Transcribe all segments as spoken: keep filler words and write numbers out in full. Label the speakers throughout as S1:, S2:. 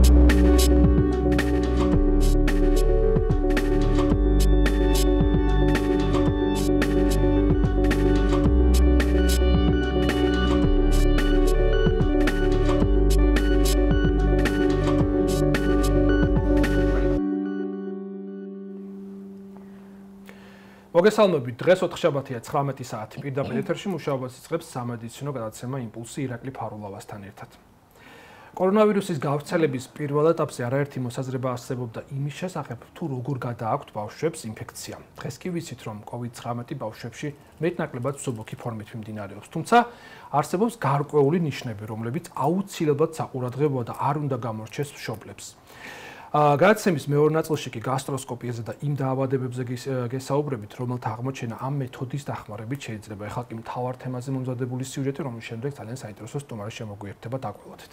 S1: მოგესალმებით, დღეს ოთხშაბათია ცხრამეტი საათი. პირდაპირ ეთერში მუშაობას იწყებს სამედიცინო გადაცემა იმპულსი ირაკლი ფარულავასთან ერთად. კორონავირუსის გავრცელების პირველ ეტაპზე არაერთი მოსაზრება არსებობდა იმის შესახებ, თუ როგორ გადააქვთ ბავშვებს ინფექცია. დღეს კი ვიცით, რომ კოვიდ ცხრამეტი ბავშვებში მეტნაკლებად მსუბუქი ფორმით მიმდინარეობს. თუმცა არსებობს გარკვეული ნიშნები, რომლებიც აუცილებლად საყურადღებოა და არ უნდა გამორჩეს მშობლებს. გადაცემის მეორე ნაწილში კი გასტროსკოპიაზე და იმ დაავადებებზე გესაუბრებით, რომელთა აღმოჩენა ამ მეთოდის დახმარებით შეიძლება. ეხლა კი მთავარ თემაზე მომზადებული სიუჟეტი, რომლის შემდეგ ძალიან საინტერესო სტუმარი შემოგვიერთდება, დაგველოდეთ.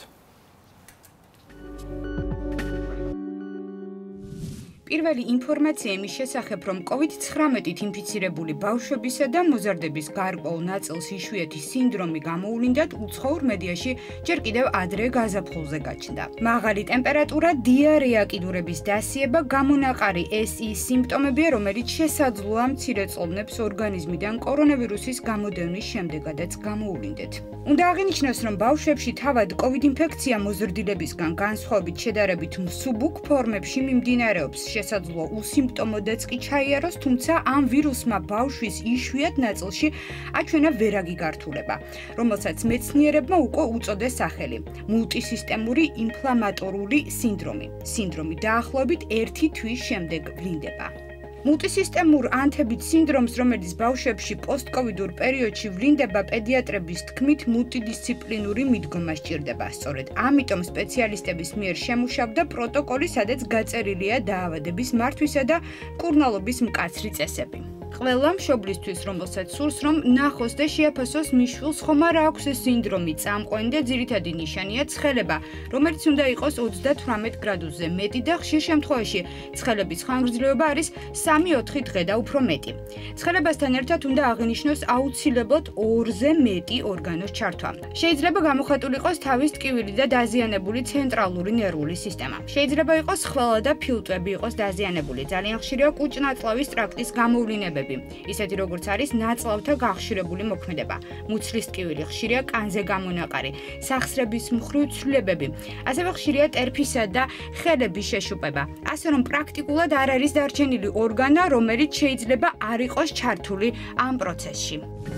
S2: პირველი ინფორმაცია იმის შესახებ, რომ კოვიდ ცხრამეტით ინფიცირებული ბავშვებისა და მოზარდების გარკვეულ ნაწილს იშვიათი სინდრომი გამოუვლინდათ, უცხოურ მედიაში ჯერ კიდევ ადრე გაზაფხულზე გაჩნდა. მაღალი ტემპერატურა, დიარეა, კიდურების დასიება, გამონაყარი ეს ის სიმპტომებია, რომელიც შესაძლოა მცირეწლოვნებს ორგანიზმიდან კორონავირუსის გამოდევნის შემდეგადაც გამოუვლინდეთ. უნდა აღინიშნოს, რომ ბავშვებში თავად კოვიდ ინფექცია მოზრდილებისგან განსხვავებით შედარებით მსუბუქ ფორმებში მიმდინარეობს. შესაძლოა უსიმპტომოდაც კი ჩაიაროს, თუმცა ამ ვირუსმა ბავშვის იშვიათ ნაწილში აჩვენა ვერაგი გართულება, რომელსაც მეცნიერებმა უკვე უწოდეს სახელი მულტისისტემური ინფლამატორული სინდრომი. სინდრომი დაახლოებით ერთი თვის შემდეგ ვლინდება. მულტისისტემურ ანთებით სინდრომს, რომელიც ბავშვებში პოსტკოვიდურ პერიოდში ვლინდება, პედიატრების თქმით მულტიდისციპლინური მიდგომა სჭირდება. სწორედ ამიტომ სპეციალისტების მიერ შემუშავდა პროტოკოლი, სადაც გაწერილია დაავადების მართვისა და მკურნალობის მკაცრი წესები. ყველა მშობლისთვის, რომელსაც სურს, რომ ნახოს და შეაფასოს მიშვილს ხომ არა აქვს ეს სინდრომი, წამყვანი და ძირითადი ნიშანია ცხელება, რომელიც უნდა იყოს ოცდათვრამეტ გრადუსზე მეტი და ხშირ შემთხვევაში ცხელების ხანგრძლივობა არის სამი ოთხი დღე და უფრო მეტი. ცხელებასთან ერთად უნდა აღინიშნოს აუცილებლად ორზე მეტი ორგანოს ჩართვა. შეიძლება გამოხატული იყოს თავის ტკივილი და დაზიანებული ცენტრალური ნერვული სისტემა. შეიძლება იყოს ხველა და ფილტვები იყოს დაზიანებული. ძალიან ხშირია კუჭ-ნაწლავის ტრაქტის გამოვლინებები. ისეთი როგორც არის ნაწლავთა გახშირებული მოქმედება. მუცლის ტკივილი ხშირია კანზე გამონაყარი, სახსრების მხრივ ცვლილებები. ასევე ხშირია ტერფისა და ხელების შეშუპება. ასე რომ პრაქტიკულად არ არის დარჩენილი ორგანა, რომელიც შეიძლება არ იყოს ჩართული ამ პროცესში.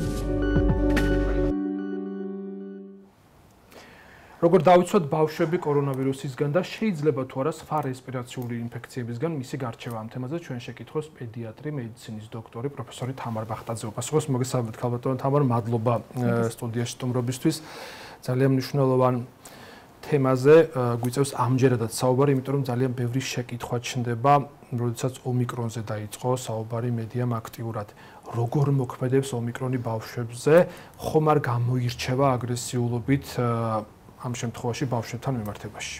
S1: როგორ დავიცვათ ბავშვები კორონავირუსისგან და შეიძლება თუ არა სხვა რესპირაციული ინფექციებისგან მისი გარჩევა? ამ თემაზე ჩვენ შეკითხოს პედიატრი, მედიცინის დოქტორი, პროფესორი თამარ ბახტაძე უპასუხოს. მოგესალმებით, ქალბატონო თამარ, მადლობა სტუდიაში სტუმრობისთვის. ძალიან მნიშვნელოვან თემაზე გვიწევს ამჯერადაც საუბარი, იმიტომ რომ ძალიან ბევრი შეკითხვა ჩნდება, როდესაც ომიკრონზე დაიწყო საუბარი მედიამ აქტიურად. როგორ მოქმედებს ომიკრონი ბავშვებზე? ხომ არ გამოირჩევა აგრესიულობით ამ შემთხვევაში ბავშვებთან მიმართებაში?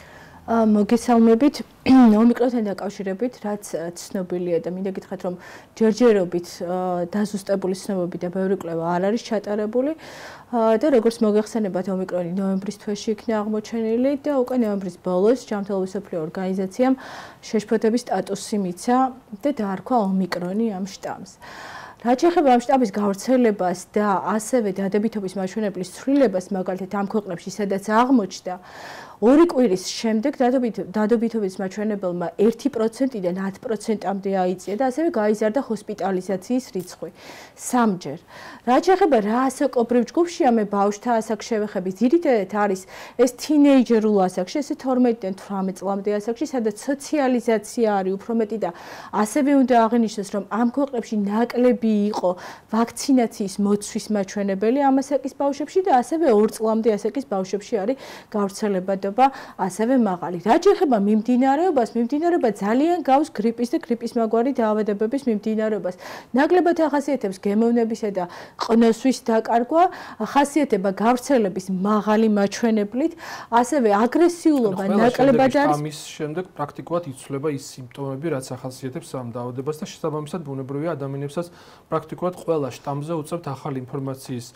S3: მოგესალმებით. ომიკრონთან დაკავშირებით, რაც ცნობილია და მინდა გითხრათ, რომ ჯერჯერობით დაზუსტებული ცნობები და ბევრი კვლევა არ არის ჩატარებული და როგორც მოგეხსენებათ, ომიკრონი ნოემბრის თვეში იქნა აღმოჩენილი და უკვე ნოემბრის ბოლოს ჯანმრთელობის მსოფლიო ორგანიზაციამ შეშფოთების სტატუსი მიცა და დაარქვა ომიკრონი ამ შტამს. რაც ეხება ამ შტამის გავრცელებას და ასევე დადებითობის მაჩვენებლის ცვლილებას, მაგალითად ამ ქვეყნებში, სადაც აღმოჩნდა, ორი კვირის შემდეგ დადებითობის მაჩვენებელმა ერთი პროცენტიდან ათი პროცენტამდე აიწია და ასევე გაიზარდა ჰოსპიტალიზაციის რიცხვი სამჯერ. რაც ეხება რა ასაკობრივ ჯგუფშია მე ბავშვთა ასაკს შევეხები, ძირითადად არის ეს თინეიჯერულ ასაკში, ესე თორმეტიდან თვრამეტ წლამდე ასაკში, სადაც სოციალიზაცია არის უფრო მეტი და ასევე უნდა აღინიშნოს, რომ ამ ქვეყნებში ნაკლები იყო ვაქცინაციის მოცვის მაჩვენებელი ამ ასაკის ბავშვებში და ასევე ორ წლამდე ასაკის ბავშვებში არის გავრცელებადი ასევე მაღალი. რაც ეხება მიმდინარეობას, მიმდინარეობა ძალიან გავს გრიპის და გრიპის მაგვარი დაავადებების მიმდინარეობას. ნაკლებად ახასიათებს გემოვნებისა და ყნოსვის დაკარგვა, ახასიათება გავრცელების მაღალი მაჩვენებლით, ასევე აგრესიულობა ნაკლებად არის.
S1: ამის შემდეგ პრაქტიკულად იცვლება ის სიმპტომები, რაც ახასიათებს ამ დაავადებას და შესაბამისად ბუნებრივია ადამიანებსაც პრაქტიკულად ყველა შტამზე უწევთ ახალი ინფორმაციის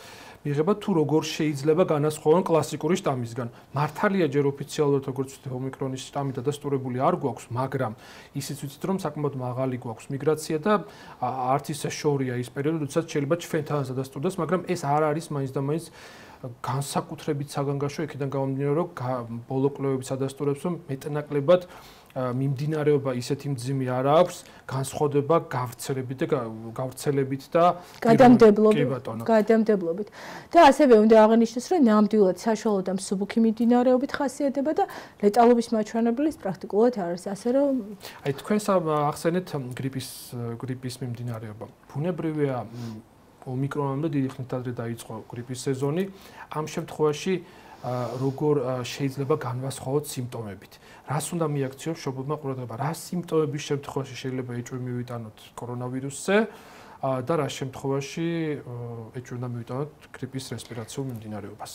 S1: მიიღება თუ როგორ შეიძლება განასხვავონ კლასიკური შტამისგან. მართალია ჯერ ოფიციალურად როგორც ომიკრონის შტამი დადასტურებული არ გვაქვს, მაგრამ ისიც ვიცით რომ საკმაოდ მაღალი გვაქვს მიგრაცია და არც ისე შორია ის პერიოდი, როდესაც შეიძლება ჩვენთანაც დადასტურდეს, მაგრამ ეს არ არის მაინც და მაინც განსაკუთრებით საგანგაშო, იქიდან გამომდინარე რომ ბოლო კვლევების ადასტურებს რომ მეტნაკლებად მიმდინარეობა ისეთი მძიმე არ აქვს, განსხვავდება გავრცელებით და გავრცელებით და
S3: გადამდებლობით, გადამდებლობით. და ასევე უნდა აღინიშნოს, რომ ნამდვილად საშუალო და მსუბუქი მიმდინარეობით ხასიათდება და ლეტალობის მაჩვენებლის პრაქტიკულად არ არის, ასე რომ
S1: აი თქვენს ახსენეთ გრიპის გრიპის მიმდინარეობა. ბუნებრივია ომიკრონამდე დიდი ხნით ადრე დაიწყო გრიპის სეზონი. ამ შემთხვევაში როგორ შეიძლება განვასხვაოთ სიმპტომებით. რას უნდა მიაქციოს მშობლებმა ყურადღება? რა სიმპტომების შემთხვევაში შეიძლება ეჭვი მივიტანოთ კორონავირუსზე და რა შემთხვევაში ეჭვი უნდა მივიტანოთ გრიპის რესპირაციულ მიმდინარეობას?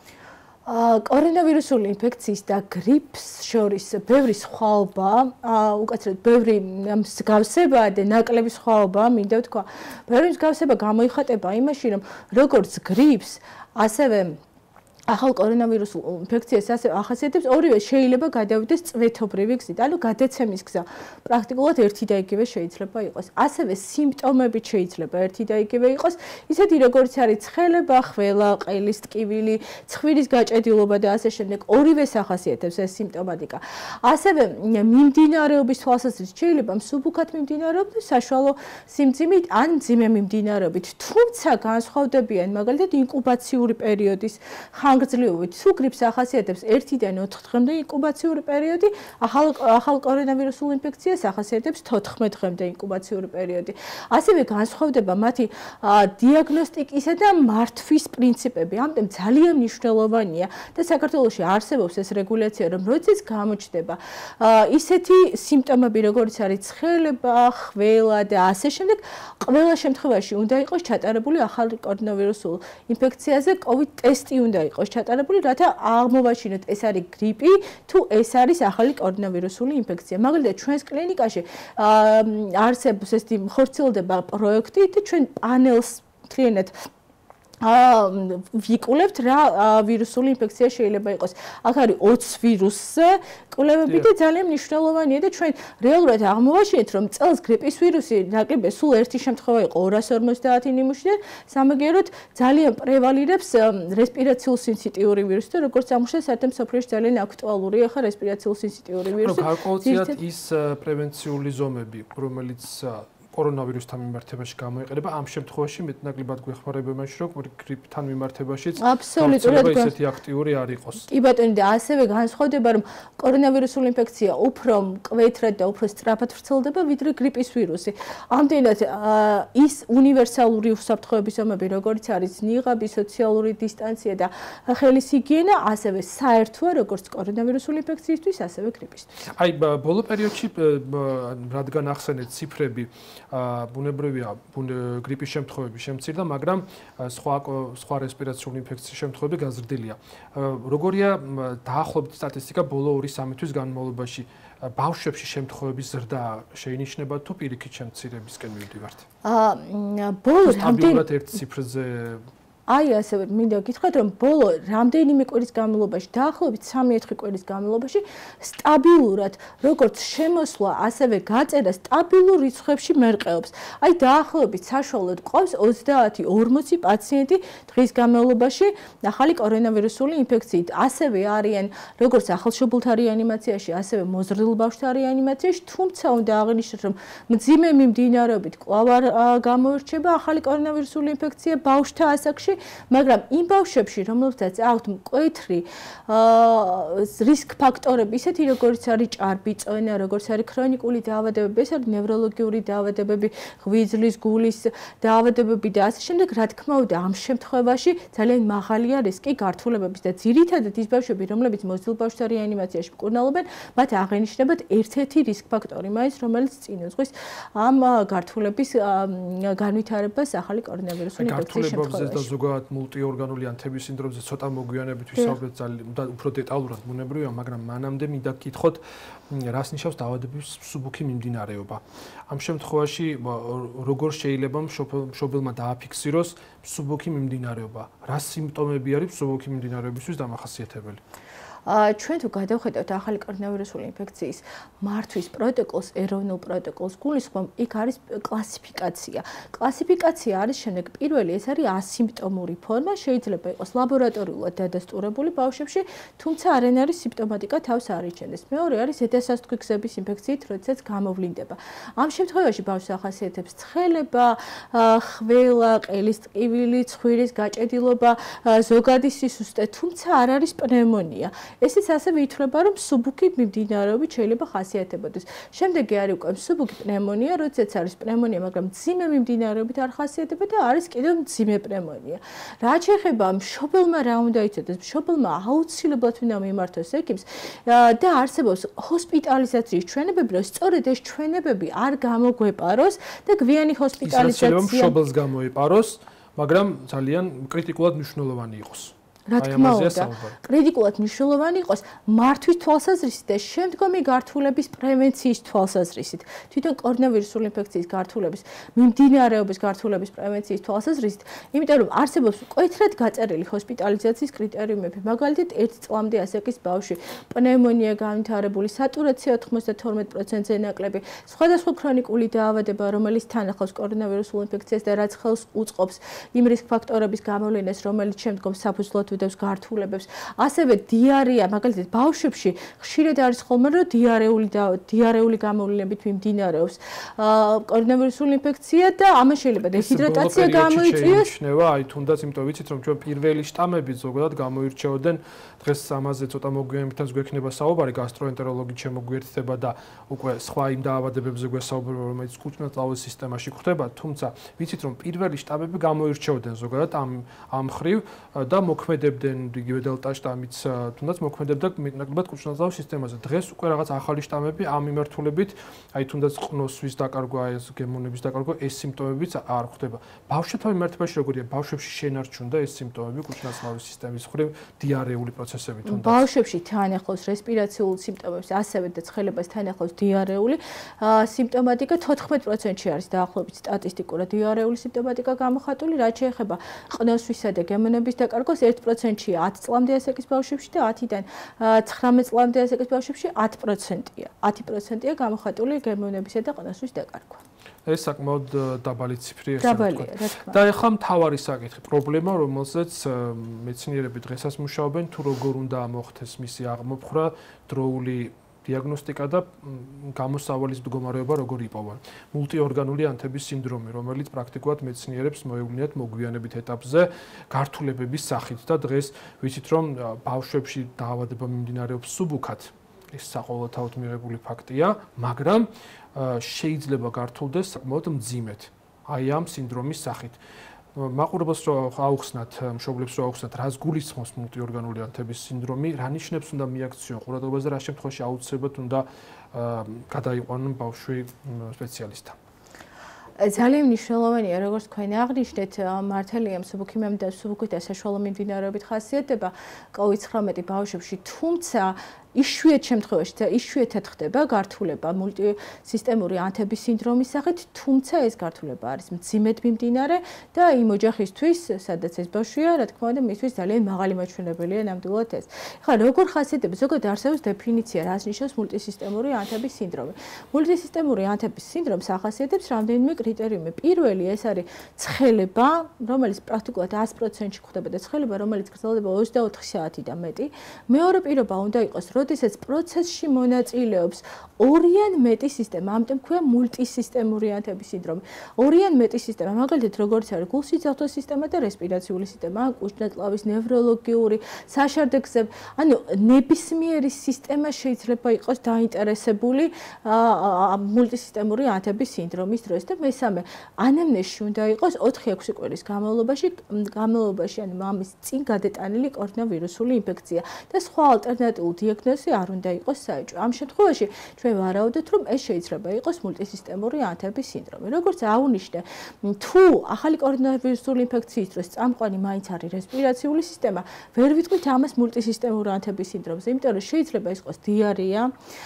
S3: კორონავირუსული ინფექციის და გრიპს შორის ბევრი სხვაობა, უკაცრად ბევრი მსგავსება და ნაკლები სხვაობა, მინდა ვთქვა. ბევრი მსგავსება გამოიხატება იმაში, რომ როგორც გრიპს, ასევე ახალ კორონავირუსულ ინფექციას ასევე ახასიათებს ორივე შეიძლება გადავიდეს წვეთობრივი გზით, ანუ გადაცემის გზა. პრაქტიკულად ერთი და იგივე შეიძლება იყოს. ასევე სიმპტომები შეიძლება ერთი და იგივე იყოს, ისეთი როგორც არის ცხელება, ხველა, ყელის ტკივილი, ცხვირის გაჭედილობა და ასე შემდეგ. ორივეს ახასიათებს ეს სიმპტომატიკა. ასევე მიმდინარეობის თვალსაზრისით შეიძლება მსუბუქად მიმდინარეობდეს, საშუალო სიმძიმით ან მძიმე მიმდინარეობით. თუმცა განსხვავდებიან მაგალითად ინკუბაციური პერიოდის ხანგრძლივობით. თუ გრიპს ახასიათებს ერთიდან ოთხ დღემდე ინკუბაციური პერიოდი, ახალ ახალ კორონავირუსულ ინფექციას ახასიათებს თოთხმეტ დღემდე ინკუბაციური პერიოდი. ასევე განსხვავდება მათი დიაგნოსტიკისა და მართვის პრინციპები. ამიტომ ძალიან მნიშვნელოვანია და საქართველოში არსებობს ეს რეგულაცია, რომ როდესაც გამოჩნდება ისეთი სიმპტომები, როგორც არის ცხელება, ხველა და ასე შემდეგ, ყველა შემთხვევაში უნდა იყოს ჩატარებული ახალ კორონავირუსულ ინფექციაზე COVID ტესტი უნდა იყოს ჩატარებული, რათა აღმოვაჩინოთ ეს არის გრიპი თუ ეს არის ახალი კორონავირუსული ინფექცია. მაგალითად, ჩვენს კლინიკაში არსებობს ესეთი ხორციელდება პროექტი და ჩვენ პანელს მთლიანად ვიკულებთ რა ვირუსული ინფექცია შეიძლება იყოს. აქ არის ოცი ვირუსზე კვლევები და ძალიან მნიშვნელოვანია და ჩვენ რეალურად აღმოვაჩინეთ, რომ წელს გრიპის ვირუსი ნაკლებია სულ ერთი შემთხვევა იყო ორას ორმოცდაათი ნიმუში და სამაგიეროდ ძალიან პრევალირებს რესპირაციულ სინსიტიური ვირუსი და როგორც აღმოჩნდა, საერთოდ მსოფლიოში ძალიან აქტუალურია ხა რესპირაციულ სინსიტიური ვირუსი.
S1: გარკვეულწილად ის პრევენციული ზომები, რომელიც კორონავირუსთან მიმართებაში გამოიყენება, ამ შემთხვევაში მეტნაკლებად გვეხმარება იმაში, რომ გრიპთან მიმართებაშიც
S3: აბსოლუტურად
S1: ისეთი აქტიური არ იყოს.
S3: კი ბატონო, და ასევე განსხვავდება, რომ კორონავირუსული ინფექცია უფრო მკვეთრად და უფრო სწრაფად ვრცელდება, ვიდრე გრიპის ვირუსი. ამდენად ის უნივერსალური უსაფრთხოების ზომები, როგორც არის ნიღაბი, სოციალური დისტანცია და ხელის ჰიგიენა, ასევე საერთოა როგორც კორონავირუსული ინფექციისთვის, ასევე გრიპისთვის.
S1: აი, ბოლო პერიოდში რადგან ახსენეთ ციფრები, ბუნებრივია გრიპის შემთხვევები შემცირდა, მაგრამ სხვა სხვა რესპირაციული ინფექციის შემთხვევები გაზრდილია. როგორია დაახლოებით სტატისტიკა ბოლო ორი სამი თვის განმავლობაში ბავშვებში შემთხვევების ზრდა შეინიშნება თუ პირიქით შემცირებისკენ მივდივართ?
S3: აა ბოლო
S1: სტაბილურად ერთ ციფრზე
S3: აი ასევე მინდა გითხრათ, რომ ბოლო რამდენიმე კვირის განმავლობაში, დაახლოებით სამი-ოთხი კვირის განმავლობაში სტაბილურად, როგორც შემოსვლა, ასევე გაწერა სტაბილურ რიცხვებში მერყეობს. აი დაახლოებით საშუალოდ ყავს ოცდაათი ორმოცი პაციენტი დღის განმავლობაში ახალი კორონავირუსული ინფექციით. ასევე არიან როგორც ახალშობილთა რეანიმაციაში, ასევე მოზრდილ ბავშვთა რეანიმაციაში, თუმცა უნდა აღინიშნოს, რომ მძიმე მიმდინარეობით კვლავ არ გამოირჩება ახალი კორონავირუსული ინფექცია ბავშვთა ასაკში, მაგრამ იმ ბავშვებში, რომლებსაც აქვთ მკვეთრი რისკ ფაქტორები, ისეთი როგორც არის ჭარბი წონა, როგორც არის ქრონიკული დაავადებები, ეს არის ნევროლოგიური დაავადებები, ღვიძლის, გულის დაავადებები და ასე შემდეგ, რა თქმა უნდა, ამ შემთხვევაში ძალიან მაღალია რისკი გართულებების და ძირითადად ის ბავშვები, რომლებიც მოზრდილ ბავშვთა რეანიმაციაში მკურნალობენ, მათ აღენიშნებათ ერთ-ერთი რისკ ფაქტორი, მაინც რომელიც წინ უძღვის ამ გართულების განვითარებას ახალი კორონავირუსული ინფექციის შემთხვევაში.
S1: ზოგადად მულტიორგანული ანთების სინდრომზე ცოტა მოგვიანებით ვისაუბრეთ ძალიან უფრო დეტალურად ბუნებრივია, მაგრამ მანამდე მინდა გკითხოთ, რას ნიშნავს დაავადების მსუბუქი მიმდინარეობა. ამ შემთხვევაში როგორ შეიძლება მშობელმა დააფიქსიროს მსუბუქი მიმდინარეობა? რა სიმპტომები არის მსუბუქი მიმდინარეობისთვის დამახასიათებელი?
S3: ჩვენ თუ გადავხედავთ ახალი კორონავირუსული ინფექციის მართვის პროტოკოლს, ეროვნულ პროტოკოლს, გულისხმობ, იქ არის კლასიფიკაცია. კლასიფიკაცია არის შემდეგ პირველი, ეს არის ასიმპტომური ფორმა, შეიძლება იყოს ლაბორატორიულად დადასტურებული ბავშვებში, თუმცა არ არის სიმპტომატიკა თავს არიჩენდეს. მეორე არის ზედასასტყვი გზების ინფექციით, როდესაც გამოვლინდება. ამ შემთხვევაში ბავშვს ახასიათებს ცხელება, ხველა, ყელის ტკივილი, ცხვირის გაჭედილობა, ზოგადი სისუსტე, თუმცა არ არის პნევმონია. ესეც ასევე ითვლება, რომ მსუბუქი მიმდინარეობით შეიძლება ხასიათებოდეს. შემდეგი არის უკვე მსუბუქი პნევმონია, როდესაც არის პნევმონია, მაგრამ მძიმე მიმდინარეობით არ ხასიათდება და არის კიდევ მძიმე პნევმონია. რაც შეეხება მშობელმა რა უნდა იცოდეს, მშობელმა აუცილებლად უნდა მიმართოს ექიმს და არსებობს ჰოსპიტალიზაციის ჩვენებები, რომ სწორედ ეს ჩვენებები არ გამოგვეპაროს და გვიანი ჰოსპიტალიზაცია
S1: მშობელს გამოეპაროს, მაგრამ ძალიან კრიტიკულად მნიშვნელოვანი იყოს.
S3: რა თქმა უნდა, კრიტიკულად მნიშვნელოვანი იყოს მართვის თვალსაზრისით და შემდგომი გართულების პრევენციის თვალსაზრისით. თვითონ კორონავირუსული ინფექციის გართულების, მიმდინარეობის გართულების პრევენციის თვალსაზრისით, იმიტომ რომ არსებობს მკვეთრად გაწერილი ჰოსპიტალიზაციის კრიტერიუმები, მაგალითად ერთი წლამდე ასაკის ბავშვი, პნევმონია განვითარებული, სატურაცია ოცდაათი პროცენტზე ნაკლები, სხვადასხვა ქრონიკული დაავადება, რომელიც თან ახლავს კორონავირუსულ ინფექციას და რაც ხელს უწყობს იმ რისკ ფაქტორების გამოვლენას, რომელიც შემდგომ საფუძვლად უდევს გართულებებს. ასევე დიარეა, მაგალითად, ბავშვებში ხშირად არის ხოლმე, რომ დიარეული და დიარეული გამოვლენებით მიმდინარეობს კორონავირუსული ინფექცია და ამას შეიძლება დეჰიდრატაცია გამოიწვიოს.
S1: შეიმჩნევა, აი თუნდაც იმიტომ ვიცით, რომ ჩვენ პირველი შტამები ზოგადად გამოირჩეოდნენ, დღეს ამაზე ცოტა მოგვიანებითაც გვექნება საუბარი, გასტროენტეროლოგით შემოგვიერთდება და უკვე სხვა იმ დაავადებებზე გვესაუბრება, რომელიც კუჭ-ნაწლავის სისტემაში გვხდება, თუმცა ვიცით, რომ პირველი შტამები გამოირჩეოდნენ ზოგადად ამ ამ ხრივ და მოქმედებდნენ იგივე დელტა შტამიც, თუნდაც მოქმედებდა ნაკლებად კუჭ-ნაწლავის სისტემაზე. დღეს უკვე რაღაც ახალი შტამები ამ მიმართულებით, აი თუნდაც ყნოსვის დაკარგვა, ეს გემონების დაკარგვა, ეს სიმპტომებიც არ ხდება. ბავშვებთან მიმართებაში როგორია? ბავშვებში შენარჩუნდა ეს სიმპტომები კუჭ-ნაწლავის სისტემის ხრივ დიარეული პროცესები თუნდაც.
S3: ბავშვებში თან ახლავს რესპირაციულ სიმპტომებს, ასევე და ცხელებას თან ახლავს დიარეული სიმპტომატიკა თოთხმეტ პროცენტში არის დაახლოებით სტატისტიკურად დიარეული სიმპტომატიკა გამოხატული, რაც შეეხება ყნოსვისა და გემონების დაკარგვას ერთ პროცენტში ათი წლამდე ასაკის ბავშვებში და ათიდან ცხრამეტ წლამდე ასაკის ბავშვებში ათი პროცენტია. ათი პროცენტია გამოხატული გემონებისა და ყნოსვის დაკარგვა.
S1: ეს საკმაოდ დაბალი ციფრი
S3: ესე ვთქვათ.
S1: და ეხლა მთავარი საკითხი, პრობლემა, რომელზეც მეცნიერები დღესაც მუშაობენ, თუ როგორ უნდა მოხდეს მისი აღმოფხვრა, დროული დიაგნოსტიკა და გამოსავალის მდგომარეობა როგორ იპოვონ. მულტიორგანული ანთების სინდრომი, რომელიც პრაქტიკულად მეცნიერებს მოევლინიათ მოგვიანებით ეტაპზე გართულებების სახით და დღეს ვიცით, რომ ბავშვებში დაავადება მიმდინარეობს მსუბუქად. ეს საყოველთაოდ მიღებული ფაქტია, მაგრამ შეიძლება გართულდეს საკმაოდ მძიმედ. აი ამ სინდრომის სახით. მაყურებელს რო აუხსნათ, მშობლებს რო აუხსნათ, რას გულისხმობს მულტიორგანული ანთების სინდრომი, რა ნიშნებს უნდა მიაქციონ ყურადღებაზე, რა შემთხვევაში აუცილებლად უნდა გადაიყვანონ ბავშვი სპეციალისტთან.
S3: ძალიან მნიშვნელოვანია, როგორც თქვენ აღნიშნეთ, მართალია მსუბუქი მსუბუქი და საშუალო მიმდინარეობით ხასიათდება კოვიდ ცხრამეტი ბავშვებში, თუმცა იშვიათ შემთხვევაში და იშვიათად ხდება გართულება მულტისისტემური ანთების სინდრომის სახით, თუმცა ეს გართულება არის მძიმედ მიმდინარე და იმ ოჯახისთვის, სადაც ეს ბავშვია, რა თქმა უნდა, მისთვის ძალიან მაღალი მაჩვენებელია ნამდვილად ეს. ეხლა როგორ ხასიათდება? ზოგადად არსებობს დეფინიცია, რას ნიშნავს მულტისისტემური ანთების სინდრომი. მულტისისტემური ანთების სინდრომს ახასიათებს რამდენიმე კრიტერიუმი. პირველი ეს არის ცხელება, რომელიც პრაქტიკულად ათი პროცენტში ხდება და ცხელება, რომელიც გრძელდება ოცდაოთხი საათი და მეტი. მეორე პირობა უნდა იყოს, როდესაც პროცესში მონაწილეობს ორი ან მეტი სისტემა, ამიტომ ქვია მულტისისტემური ანთების სინდრომი. ორი ან მეტი სისტემა, მაგალითად, როგორც არის გულსიცოცხლის სისტემა და რესპირაციული სისტემა, კუჭ-ნაწლავის, ნევროლოგიური, საშარდე გზები, ანუ ნებისმიერი სისტემა შეიძლება იყოს დაინტერესებული მულტისისტემური ანთების სინდრომის დროს და მესამე, ანამნეზში უნდა იყოს ოთხი ექვსი კვირის განმავლობაში, განმავლობაში, ანუ მამის წინ გადატანილი კორონავირუსული ინფექცია და სხვა ალტერნატიულ დიაგნოზ დიაგნოზი არ უნდა იყოს საეჭვო. ამ შემთხვევაში ჩვენ ვარაუდობთ, რომ ეს შეიძლება იყოს მულტისისტემური ანთების სინდრომი. როგორც აუნიშნე, თუ ახალი კორონავირუსული ინფექციის დროს წამყვანი მაინც არის რესპირაციული სისტემა, ვერ ვიტყვით ამას მულტისისტემური ანთების სინდრომზე, იმიტომ რომ შეიძლება ეს იყოს დიარეა,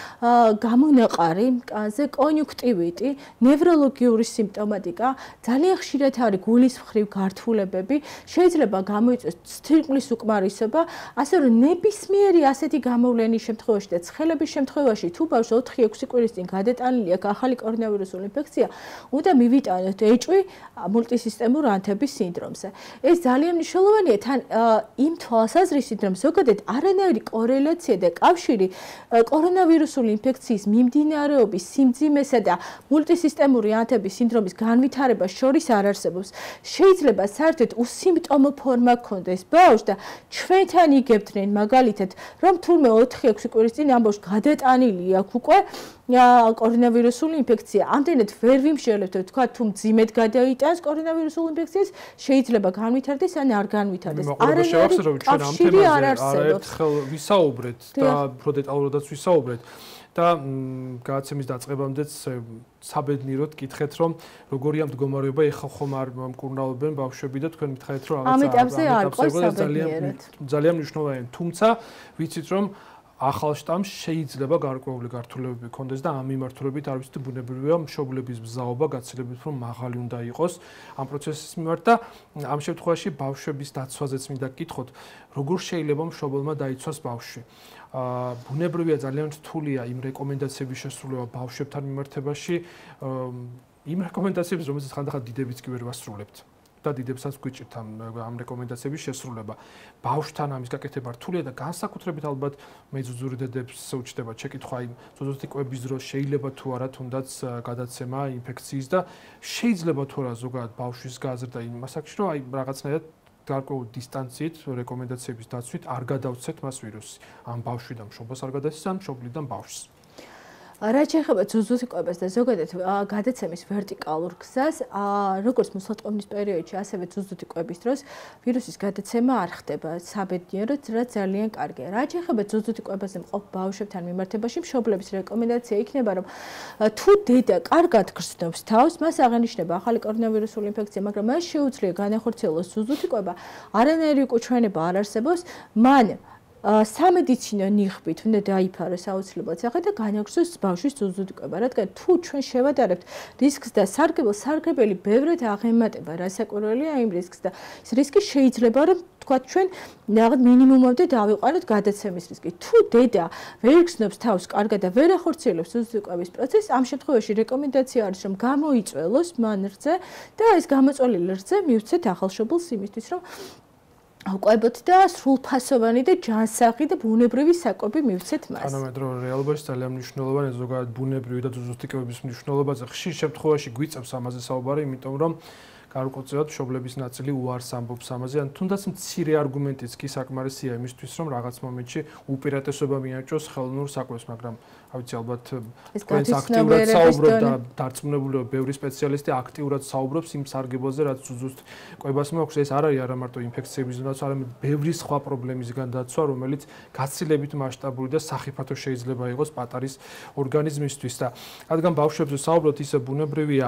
S3: გამონაყარი კანზე, კონიუნქტივიტი, ნევროლოგიური სიმპტომატიკა, ძალიან ხშირად არის გულის მხრივ გართულებები, შეიძლება გამოიწვიოს სთირკმლის უკმარისობა, ასე რომ ნებისმიერი ასეთი გამოვლენის შემთხვევაში და ცხელების შემთხვევაში თუ ბავშვს ოთხი ექვსი კვირის წინ გადატანილი აქვს ახალი კორონავირუსული ინფექცია, უნდა მივიტანოთ ეჭვი მულტისისტემურ ანთების სინდრომზე. ეს ძალიან მნიშვნელოვანია თან იმ თვალსაზრისით, რომ ზოგადად არანაირი კორელაცია და კავშირი კორონავირუსული ინფექციის მიმდინარეობის სიმძიმესა და მულტისისტემური ანთების სინდრომის განვითარებას შორის არ არსებობს. შეიძლება საერთოდ უსიმპტომო ფორმა გქონდეს ბავშვს და ჩვენთან იგებდნენ მაგალითად, რომ თურმე ოთხი ექვსი კვირის წინ ამ ბავშვს გადატანილი აქვს უკვე კორონავირუსული ინფექცია. ამდენად ვერ ვიმსჯელებთ, რომ თქვა თუ მძიმედ გადაიტანს კორონავირუსული ინფექციას, შეიძლება განვითარდეს ან არ განვითარდეს.
S1: არანაირი კავშირი არ არსებობს. არაერთხელ ვისაუბრეთ და უფრო დეტალურადაც ვისაუბრეთ. და გადაცემის დაწყებამდეც საბედნიეროდ გითხეთ, რომ როგორია მდგომარეობა, ეხლა ხომ არ მკურნალობენ ბავშვები და თქვენ მითხარით, რომ
S3: ამ ეტაპზე არ ყავს საბედნიეროდ.
S1: ძალიან მნიშვნელოვანია, თუმცა ვიცით, რომ ახალ შტამს შეიძლება გარკვეული გართულებები ქონდეს და ამ მიმართულებით არ ვიცით, ბუნებრივია მშობლების მზაობა გაცილებით უფრო მაღალი უნდა იყოს ამ პროცესის მიმართ და ამ შემთხვევაში ბავშვების დაცვაზეც მინდა გკითხოთ, როგორ შეიძლება მშობელმა დაიცვას ბავშვი. ბუნებრივია ძალიან რთულია იმ რეკომენდაციების შესრულება ბავშვებთან მიმართებაში, იმ რეკომენდაციებს, რომელსაც ხანდახან დიდებიც კი ვერ ვასრულებთ. და დიდებსაც გვიჭირთ ამ ამ რეკომენდაციების შესრულება. ბავშვთან ამის გაკეთება რთულია და განსაკუთრებით ალბათ მეძუძური დედებს უჩნდება შეკითხვა იმ ზოგადად კვების დროს შეიძლება თუ არა თუნდაც გადაცემა ინფექციის და შეიძლება თუ არა ზოგადად ბავშვის გაზრდა იმ მასაკში, რომ აი რაღაცნაირად გარკვეული დისტანციით რეკომენდაციების დაცვით არ გადავცეთ მას ვირუსი. ამ ბავშვიდან მშობელს არ გადაცეს, ან მშობლიდან ბავშვს.
S3: რაც შეეხება ძუძუთი კვებას და ზოგადად გადაცემის ვერტიკალურ გზას, როგორც მოსატყომის პერიოდში, ასევე ძუძუთი კვების დროს ვირუსის გადაცემა არ ხდება საბედნიეროდ, რაც ძალიან კარგია. რაც შეეხება ძუძუთი კვებაზე მყოფ ბავშვებთან მიმართებაში, მშობლების რეკომენდაცია იქნება, რომ თუ დედა კარგად გრძნობს თავს, მას აღენიშნება ახალი კორონავირუსული ინფექცია, მაგრამ მას შეუძლია განახორციელოს ძუძუთი კვება, არანაირი უკუჩვენება არ არსებობს, მან სამედიცინო ნიღბით უნდა დაიფაროს აუცილებლად სახე და განაგრძოს ბავშვის ძუძუთი კვება, რადგან თუ ჩვენ შევადარებთ რისკს და სარგებელს, სარგებელი ბევრად აღემატება რასაკვირველია იმ რისკს და ეს რისკი შეიძლება რომ თქვათ ჩვენ რაღაც მინიმუმამდე დავიყვანოთ გადაცემის რისკი. თუ დედა ვერ გრძნობს თავს კარგად და ვერ ახორციელებს ძუძუთი კვების პროცესს, ამ შემთხვევაში რეკომენდაცია არის რომ გამოიწველოს მან რძე და ეს გამოწვეული რძე მივცეთ ახალშობილს იმისთვის რომ ყვებოთ და სრულფასოვანი და ჯანსაღი და ბუნებრივი საკვები მივცეთ მას.
S1: თანამედროვე რეალობაში ძალიან მნიშვნელოვანია ზოგადად ბუნებრივი და ძუძუთი კვების მნიშვნელობაზე. ხშირ შემთხვევაში გვიწევს ამაზე საუბარი, იმიტომ რომ გარკვეულწილად მშობლების ნაწილი უარს ამბობს ამაზე, ან თუნდაც მცირე არგუმენტიც კი საკმარისია იმისთვის, რომ რაღაც მომენტში უპირატესობა მიაჭროს ხელოვნურ საკვებს, მაგრამ რა ვიცი, ალბათ თქვენს აქტიურად საუბრობთ და დარწმუნებულია ბევრი სპეციალისტი აქტიურად საუბრობს იმ სარგებლოზე, რაც ძუძუთი კვებას მოაქვს. ეს არ არის არა მარტო ინფექციების დაცვა, არამედ ბევრი სხვა პრობლემისგან დაცვა, რომელიც გაცილებით მასშტაბური და სახიფათო შეიძლება იყოს პატარის ორგანიზმისთვის და რადგან ბავშვებზე საუბრობთ, ისე ბუნებრივია,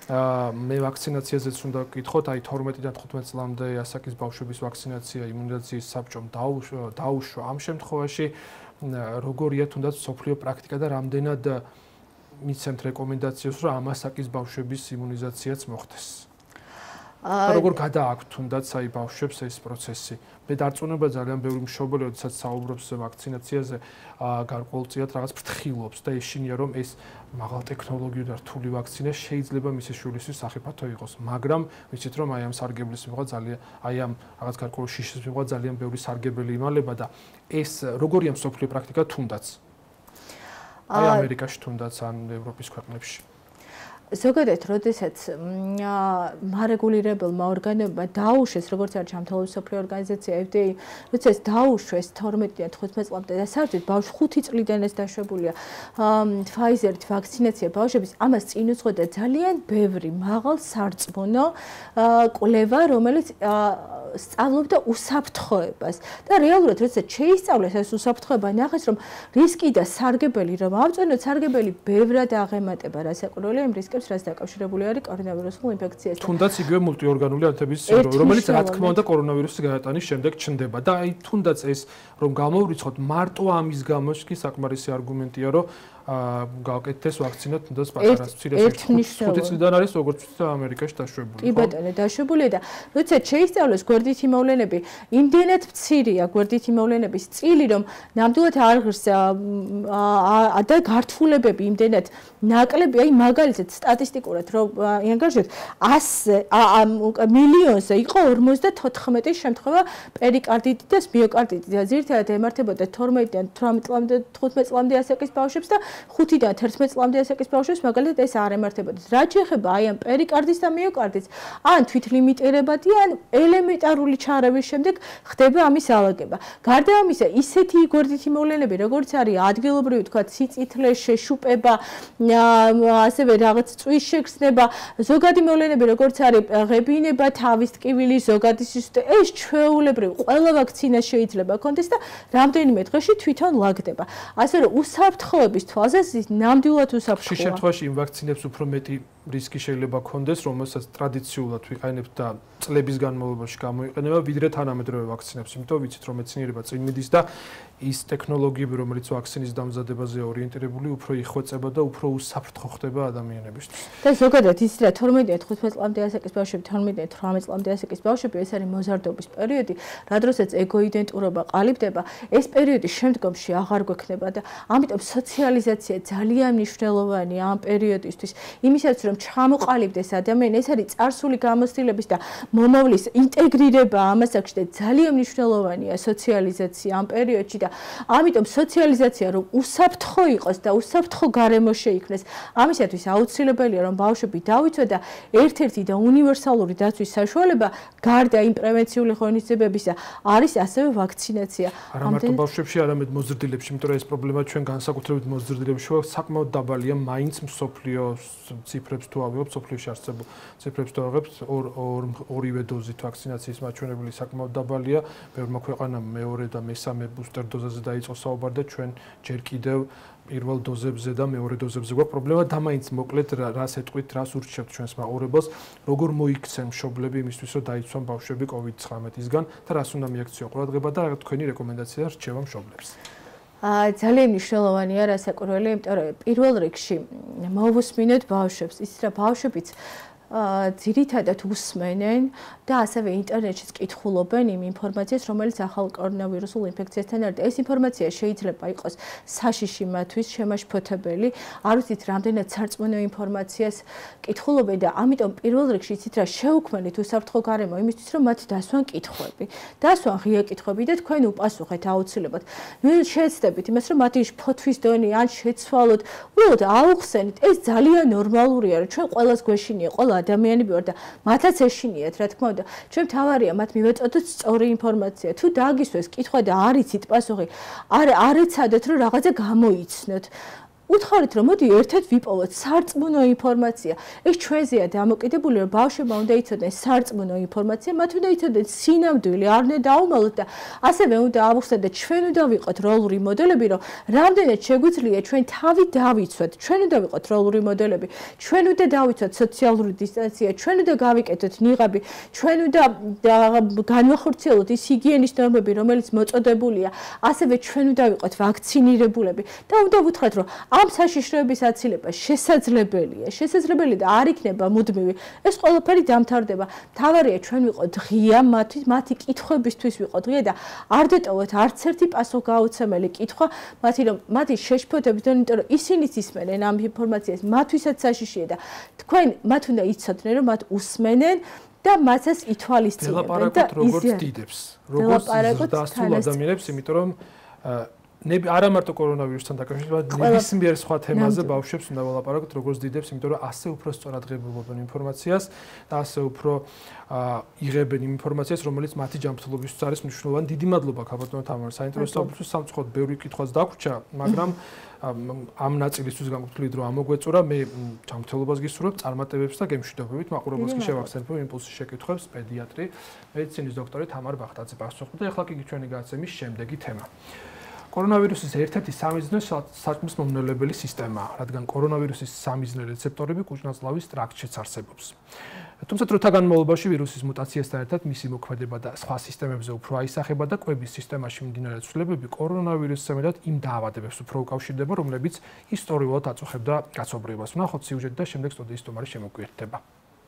S1: მე ვაქცინაციაზეც უნდა გკითხოთ, აი თორმეტიდან თხუთმეტ წლამდე ასაკის ბავშვების ვაქცინაცია იმუნიზაციის საბჭომ დაუშვა. ამ შემთხვევაში როგორია თუნდაც სოფლიო პრაქტიკა და რამდენად მიცემთ რეკომენდაციას, რომ ამ ასაკის ბავშვების იმუნიზაციაც მოხდეს? როგორ გადააქვთ თუნდაც აი ბავშვებს ეს პროცესი? მე დარწმუნებული ძალიან ბევრი მშობელი, როდესაც საუბრობს ვაქცინაციაზე, გარკვეულწილად რაღაც ფრთხილობს და ეშინია, რომ ეს მაღალ ტექნოლოგიური და რთული ვაქცინა შეიძლება მისი შვილისთვის სახიფათო იყოს, მაგრამ ვიცით, რომ აი ამ სარგებლის მიღება ძალიან აი ამ რაღაც გარკვეული შიშის მიღება ძალიან ბევრი სარგებელი იმალება და ეს როგორია მსოფლიო პრაქტიკა თუნდაც? აი ამერიკაში თუნდაც ან ევროპის ქვეყნებში.
S3: ზოგადად, როდესაც მარეგულირებელმა ორგანოებმა დაუშვეს, როგორც არის ჯანმრთელობის მსოფლიო ორგანიზაცია F D A, როდესაც დაუშვეს თორმეტიდან თხუთმეტ წლამდე და საერთოდ ბავშვი ხუთი წლიდან ეს დაშვებულია Pfizer-ით ვაქცინაცია ბავშვების, ამას წინ უძღოდა ძალიან ბევრი მაღალ სარწმუნო კვლევა, რომელიც სწავლობდა უსაფრთხოებას და რეალურად როდესაც შეისწავლეს ეს უსაფრთხოება, ნახეს რომ რისკი და სარგებელი რომ ავწონოთ, სარგებელი ბევრად აღემატება, რასაკვირველია იმ რისკებს, რაც დაკავშირებული არის კორონავირუსულ ინფექციასთან.
S1: თუნდაც იგივე მულტიორგანული ანთების სინდრომი, რომელიც რა თქმა უნდა კორონავირუსის გადატანის შემდეგ ჩნდება და აი თუნდაც ეს რომ გამოვრიცხოთ მარტო ამის გამო კი საკმარისი არგუმენტია, რომ გავაკეთდეს ვაქცინა თუნდაც პატარა სიცილეს ხუთი წლიდან არის როგორც ვთქვით ამერიკაში დაშვებული.
S3: კი ბატონო, დაშვებულია და როდესაც შეისწავლეს გვერდითი მოვლენები, იმდენად მცირეა გვერდითი მოვლენების წილი, რომ ნამდვილად არ ღირს და გართულებები იმდენად ნაკლები, აი მაგალითად სტატისტიკურად რომ ანგარიშოთ one მილიონზე იყო ორმოცდათოთხმეტი შემთხვევა პერიკარდიტი და მიოკარდიტი და ძირითადად ემართებოდა თორმეტიდან თვრამეტ თხუთმეტ წლამდე ასაკის ბავშვებს და ხუთიდან თერთმეტ წლამდე ასაკის ბავშვებს მაგალითად ეს არ ემართებოდა. რაც შეეხება აი ამ პერიკარდის და მიოკარდის, ან თვითლიმიტირებადი, ან ელემენტარული ჩარევის შემდეგ ხდება ამის ალაგება. გარდა ამისა, ისეთი გვერდითი მოვლენები, როგორც არის ადგილობრივი, თქვა, სიწითლე, შეშუპება, ასევე რაღაც წვის შეგრძნება, ზოგადი მოვლენები, როგორც არის ღებინება, თავის ტკივილი, ზოგადი სისუსტე, ეს ჩვეულებრივ ყველა ვაქცინას შეიძლება კონდეს და რამდენიმე დღეში თვითონ ლაგდება. ასე რომ უსაფრთხოების თვალსაზრისით ნამდვილად უსაფრთხოა.
S1: ხშირ შემთხვევაში იმ ვაქცინებს უფრო მეტი რისკი შეიძლება კონდეს, რომელსაც ტრადიციულად ვიყენებთ და წლების განმავლობაში გამოიყენება, ვიდრე თანამედროვე ვაქცინებს, იმიტომ ვიცით რომ მეცნიერება წინ მიდის და ის ტექნოლოგიები, რომელიც ვაქცინის დამზადებაზე ორიენტირებული, უფრო იხვეწება და უფრო უსაფრთხო ხდება ადამიანებისთვის.
S3: და ზოგადად იცით რა თორმეტიდან თხუთმეტ წლამდე ასაკის ბავშვები, თორმეტიდან თვრამეტ წლამდე ასაკის ბავშვები, ეს არის მოზარდობის პერიოდი, რა დროსაც ეგოიდენტურობა ყალიბდება, ეს პერიოდი შემდგომში აღარ გვექნება და ამიტომ სოციალიზაცია ძალიან მნიშვნელოვანია ამ პერიოდისთვის. იმისაც რომ ჩამოყალიბდეს ადამიანი, ეს არის წარსული გამოცდილების და მომავლის ინტეგრირება ამასაკში და ძალიან მნიშვნელოვანია სოციალიზაცია ამ პერიოდში და ამიტომ სოციალიზაცია რომ უსაფრთხო იყოს და უსაფრთხო გარემო შეიქმნეს, ამისათვის აუცილებელია რომ ბავშვები დავიცვათ და ერთ-ერთი და უნივერსალური დაცვის საშუალება გარდა იმ პრევენციული ღონისძიებებისა არის ასევე ვაქცინაცია.
S1: არა მარტო ბავშვებში, არამედ მოზრდილებში, იმიტომ რომ ეს პრობლემა ჩვენ განსაკუთრებით მოზრდილებში საკმაოდ დაბალია, მაინც მსოფლიოს ციფრებს თუ ავიღებთ, მსოფლიოში არსებულ ციფრებს თუ ავიღებთ, ორივე დოზით ვაქცინაციის მაჩვენებელი საკმაოდ დაბალია. ბევრმა ქვეყანამ მეორე და მესამე ბუსტერ დოზაზე დაიწყო საუბარი და ჩვენ ჯერ კიდევ პირველ დოზებზე და მეორე დოზებზე გვაქვს პრობლემა და მაინც მოკლედ რას ეტყვით, რას ურჩევთ ჩვენს მაყურებელს, როგორ მოიქცენ მშობლები იმისთვის, რომ დაიცვან ბავშვები კოვიდ ცხრამეტისგან და რას უნდა მიაქციონ ყურადღება და თქვენი რეკომენდაცია და რჩევა მშობლებს.
S3: ძალიან მნიშვნელოვანია რასაკვირველია, იმიტომ რომ პირველ რიგში მოვუსმინოთ ბავშვებს, ისიც რა ბავშვებიც ძირითადად უსმენენ და ასევე ინტერნეტშიც კითხულობენ იმ ინფორმაციას, რომელიც ახალ კორონავირუსულ ინფექციასთან არის. ეს ინფორმაცია შეიძლება იყოს საშიში მათთვის, შემაშფოთებელი, არ ვიცით რამდენად სარწმუნო ინფორმაციას კითხულობენ და ამიტომ პირველ რიგში იცით რა შეუქმნით უსაფრთხო გარემო იმისთვის, რომ მათ დასვან კითხვები. დასვან ღია კითხვები და თქვენ უპასუხეთ აუცილებლად. ნუ შეეცდებით იმას, რომ მათი ფოთვის დონე ან შეცვალოთ, უბრალოდ აუხსენით. ეს ძალიან ნორმალურია, რომ ჩვენ ყველას გვეშინია, ყველა ადამიანები ვარ და მათაც ეშინიათ, რა თქმა უნდა. ჩვენ თავარია მათ მივეწოდოთ სწორი ინფორმაცია. თუ დააგისვეს კითხვა და არ იცით პასუხი, არ არ ეცადეთ რომ რაღაცა გამოიცნოთ. უთხრით რომ მოდი ერთად ვიპოვოთ სარწმუნო ინფორმაცია. ეს ჩვენზეა დამოკიდებული, რომ ბავშვებმა უნდა იცოდნენ სარწმუნო ინფორმაცია, მათ უნდა იცოდნენ სინამდვილე, არ უნდა დაუმალოთ და ასევე უნდა ავუხსნათ და ჩვენ უნდა ვიყოთ როლური მოდელები, რომ რამდენად შეგვიძლია ჩვენ თავი დავიცვათ. ჩვენ უნდა ვიყოთ როლური მოდელები. ჩვენ უნდა დავიცვათ სოციალური დისტანცია, ჩვენ უნდა გავიკეთოთ ნიღაბი, ჩვენ უნდა განვახორციელოთ ის ჰიგიენის ნორმები, რომელიც მოწოდებულია. ასევე ჩვენ უნდა ვიყოთ ვაქცინირებულები და უნდა ვუთხრათ, რომ ამ საშიშროების აცილება შესაძლებელია. შესაძლებელია და არ იქნება მუდმივი. ეს ყველაფერი დამთავრდება. თავარია ჩვენ ვიყოთ ღია მათთვის, მათი კითხვებისთვის ვიყოთ ღია და არ დეტოვოთ არც ერთი პასუხგაუცემელი კითხვა, მათი რომ მათი შეშფოთების დონე, იმიტომ რომ ისინიც ისმენენ ამ ინფორმაციას, მათთვისაც საშიშია და თქვენ მათ უნდა იცოდნენ, რომ მათ უსმენენ და მათაც ითვალისწინებენ და
S1: ლაპარაკობთ როგორც დიდებს, როგორც დასულ ადამიანებს, იმიტომ რომ არა მარტო კორონავირუსთან დაკავშირებით, ნებისმიერ სხვა თემაზე ბავშვებს უნდა ველაპარაკოთ, როგორც დიდებს, იმიტომ რომ ასე უფრო სწორად ღებულობენ ინფორმაციას და ასე უფრო იღებენ იმ ინფორმაციას, რომელიც მათი ჯანმრთელობისთვის არის მნიშვნელოვანი. დიდი მადლობა ქაბატონო თამარ, საინტერესო საუბრისთვის, სამწუხაროდ ბევრი კითხვაც დაგვრჩა, მაგრამ ამ ნაწილისთვის განკუთვნილ დრო ამოგვეწურა. მე ჯანმრთელობას გისურვებ, წარმატებებს და გემშვიდობებით. მაყურებელს კი შევახსენებ იმპულსის შეკითხვებს პედიატრი, მედიცინის დოქტორი თამარ ბახტაძე პასუხობდა. ეხლა კი ჩვენი გადაცემის შემდეგი თემა. კორონავირუსის ერთ-ერთი სამიზნე საჭმლის მომნელებელი სისტემაა, რადგან კორონავირუსის სამიზნე რეცეპტორები კუჭ-ნაწლავის ტრაქტშიც არსებობს. თუმცა დროთა განმავლობაში ვირუსის მუტაციასთან ერთად მისი მოქმედება და სხვა სისტემებზე უფრო აისახება და კვების სისტემაში მიმდინარე ცვლილებები კორონავირუსს მეტად იმ დაავადებებს უფრო უკავშირდება, რომლებიც ისტორიულად აწუხებდა კაცობრიობას. ვნახოთ სიუჟეტი და შემდეგ სტუდიის სტუმარი შემოგვიერთდება.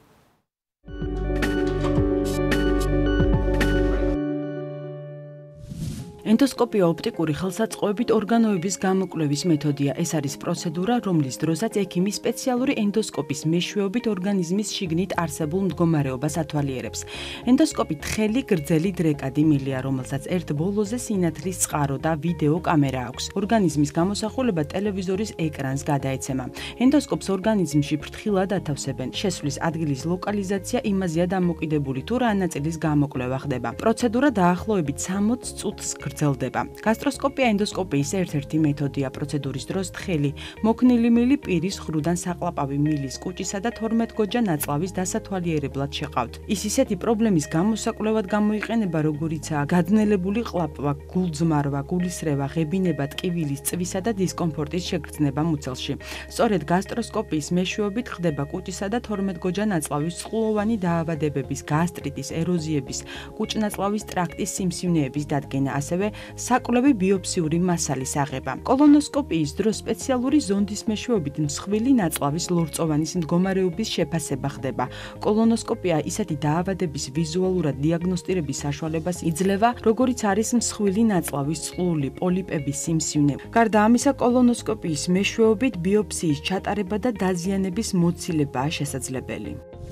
S4: ენდოსკოპია ოპტიკური ხელსაწყოებით ორგანოების გამოკვლევის მეთოდია. ეს არის პროცედურა, რომლის დროსაც ექიმი სპეციალური ენდოსკოპის მეშვეობით ორგანიზმის შიგნით არსებულ მდგომარეობას ათვალიერებს. ენდოსკოპი თხელი, გრძელი დრეკადი მილია, რომელსაც ერთ ბოლოზე სინათლის წყარო და ვიდეო კამერა აქვს. ორგანიზმის გამოსახულება ტელევიზორის ეკრანს გადაეცემა. ენდოსკოპს ორგანიზმში ფრთხილად ათავსებენ. შესვლის ადგილის ლოკალიზაცია იმაზეა დამოკიდებული, თუ რა ნაწილის გამოკვლევა ხდება. პროცედურა დაახლოებით სამოცი წუთს გრძელდება. გასტროსკოპია ენდოსკოპიის ერთ-ერთი მეთოდია. პროცედურის დროს თხელი, მოქნილი მილი პირის ხრუდან საყლაპავი მილის კუჭისა და თორმეტგოჯა ნაწლავის დასათვალიერებლად შეყავთ. ის ისეთი პრობლემის გამოსაკვლევად გამოიყენება, როგორიცაა გადნელებული ყლაპვა, გულძმარვა, გულისრევა, ღებინება, ტკივილის, წვისა და დისკომფორტის შეგრძნება მუცელში. სწორედ გასტროსკოპიის მეშვეობით ხდება კუჭისა და თორმეტგოჯა ნაწლავის წყლოვანი დაავადებების, გასტრიტის, ეროზიების, კუჭ-ნაწლავის ტრაქტის სიმსივნეების დადგენა, ასევე საკვლევი ბიოპსიური მასალის აღება. კოლონოსკოპიის დროს სპეციალური ზონდის მეშვეობით მსხვილი ნაწლავის ლორწოვანის მდგომარეობის შეფასება ხდება. კოლონოსკოპია ისეთი დაავადების ვიზუალურად დიაგნოსტირების საშუალებას იძლევა, როგორიც არის მსხვილი ნაწლავის წყლული პოლიპების სიმსივნე. გარდა ამისა, კოლონოსკოპიის მეშვეობით ბიოპსიის ჩატარება და დაზიანების მოცილებაა შესაძლებელი.